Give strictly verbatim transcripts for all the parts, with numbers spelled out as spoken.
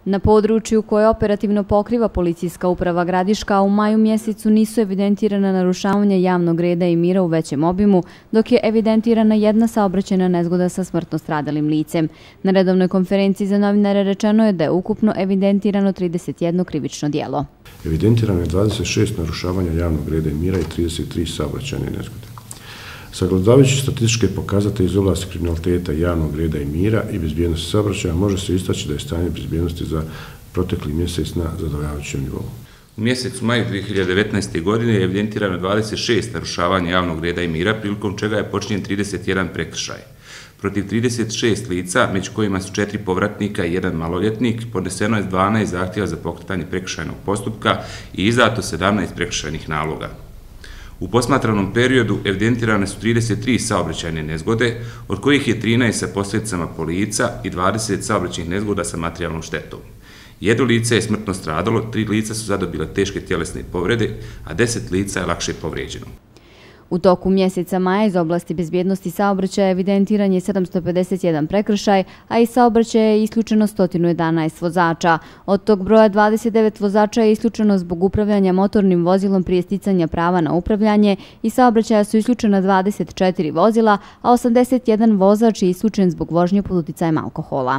Na području koje operativno pokriva policijska uprava Gradiška, u maju mjesecu nisu evidentirana narušavanja javnog reda i mira u većem obimu, dok je evidentirana jedna saobraćajna nezgoda sa smrtno stradalim licem. Na redovnoj konferenciji za novinare rečeno je da je ukupno evidentirano trideset jedno krivično djelo. Evidentirano je dvadeset šest narušavanja javnog reda i mira i trideset tri saobraćajne nezgode. Sagledavajući statističke pokazatelje iz oblasti kriminaliteta, javnog reda i mira i bezbjednosti saobraćaja, može se istaći da je stanje bezbjednosti za protekli mjesec na zadovoljavajućem nivou. U mjesecu maju dvije hiljade devetnaeste. godine je evidentirano dvadeset šest narušavanja javnog reda i mira, prilikom čega je počinjen trideset jedan prekršaj. Protiv trideset šest lica, među kojima su četiri povratnika i jedan maloljetnik, podneseno je dvanaest zahtjeva za pokretanje prekršajnog postupka i izdato sedamnaest prekršajnih naloga. U posmatranom periodu evidentirane su trideset tri saobraćajne nezgode, od kojih je trinaest sa posljedicama po lica i dvadeset saobraćajnih nezgoda sa materijalnom štetom. Jedno lice je smrtno stradalo, tri lica su zadobile teške tjelesne povrede, a deset lica je lakše povrijeđeno. U toku mjeseca maja iz oblasti bezbjednosti saobraćaja evidentiran je sedamsto pedeset jedan prekršaj, a iz saobraćaja je isključeno sto jedanaest vozača. Od tog broja dvadeset devet vozača je isključeno zbog upravljanja motornim vozilom prije sticanja prava na upravljanje, i saobraćaja su isključena dvadeset četiri vozila, a osamdeset jedan vozač je isključen zbog vožnje pod uticajem alkohola.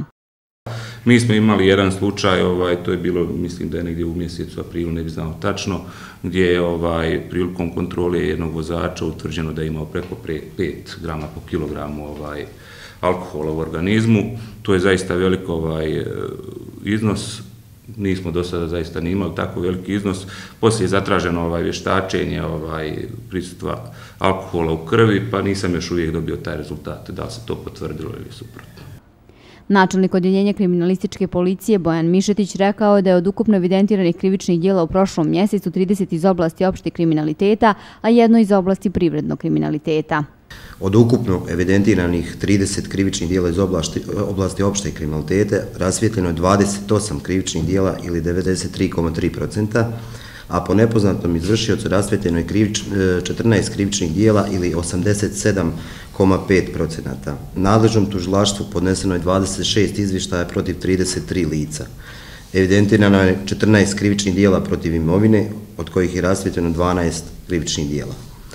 Mi smo imali jedan slučaj, ovaj, to je bilo, mislim da je negdje u mjesecu aprilu, ne bi znao tačno, gdje je ovaj, prilikom kontrole jednog vozača utvrđeno da je imao preko pet grama po kilogramu ovaj, alkohola u organizmu. To je zaista velik ovaj, iznos, nismo do sada zaista ni imali tako veliki iznos. Poslije je zatraženo ovaj, vještačenje ovaj, prisutstva alkohola u krvi, pa nisam još uvijek dobio taj rezultat, da li se to potvrdilo ili suprotno. Načelnik odjeljenja kriminalističke policije Bojan Mišetić rekao je da je od ukupno evidentiranih krivičnih djela u prošlom mjesecu trideset iz oblasti opšteg kriminaliteta, a jedno iz oblasti privrednog kriminaliteta. Od ukupno evidentiranih trideset krivičnih djela iz oblasti, oblasti opšteg kriminaliteta rasvijetljeno je dvadeset osam krivičnih djela ili devedeset tri zarez tri posto, a po nepoznatom izvršiocu rasvijetljeno je krivič, četrnaest krivičnih djela ili osamdeset sedam zarez pet posto. Nadležnom tužilaštvu podneseno je dvadeset šest izvještaja protiv trideset tri lica. Evidentirano je četrnaest krivičnih djela protiv imovine, od kojih je rasvijetljeno dvanaest krivičnih djela.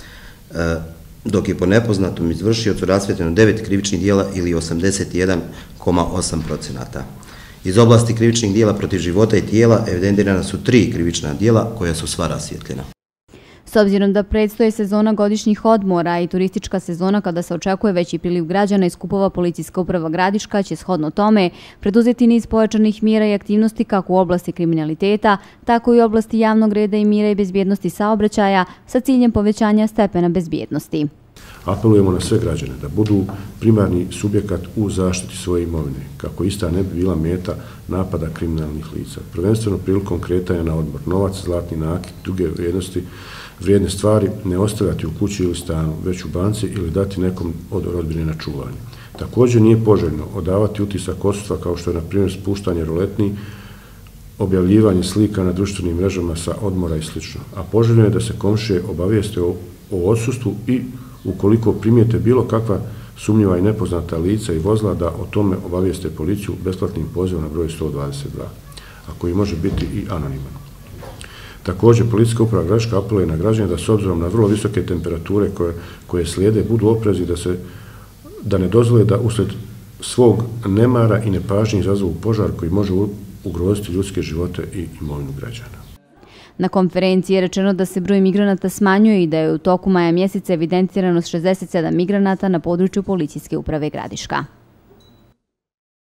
E, dok je po nepoznatom izvršiocu rasvijetljeno devet krivičnih djela ili osamdeset jedan zarez osam posto. Iz oblasti krivičnih djela protiv života i tijela evidentirana su tri krivična djela koja su sva rasvijetljena. S obzirom da predstoje sezona godišnjih odmora i turistička sezona kada se očekuje veći priliv građana i skupova, policijska uprava Gradiška će shodno tome preduzeti niz pojačanih mjera i aktivnosti kako u oblasti kriminaliteta, tako i u oblasti javnog reda i mira i bezbjednosti saobraćaja sa ciljem povećanja stepena bezbjednosti. Apelujemo na sve građane da budu primarni subjekat u zaštiti svoje imovine, kako ista ne bi bila meta napada kriminalnih lica. Prvenstveno prilikom kretanja na odmor, novac, zlatni nakit, druge vrijednosti, vrijedne stvari ne ostavljati u kući ili stanu, već u banci ili dati nekom od rodbine na čuvanje. Također nije poželjno odavati utisak odsustva kao što je, na primjer, spuštanje roletni, objavljivanje slika na društvenim mrežama sa odmora i sl. A poželjno je da se komšije obavijeste o, o odsustvu i ukoliko primijete bilo kakva sumnjiva i nepoznata lica i vozila, da o tome obavijeste policiju besplatnim pozivom na broj sto dvadeset dva, a koji može biti i anoniman. Također, policijska uprava Gradiška apeluje na građane da s obzirom na vrlo visoke temperature koje, koje slijede budu oprezni, da, se, da ne dozvole da usred svog nemara i nepažnje izazovu požar koji može ugroziti ljudske živote i imovinu građana. Na konferenciji je rečeno da se broj migranata smanjuje i da je u toku maja mjeseca evidentirano šezdeset sedam migranata na području policijske uprave Gradiška.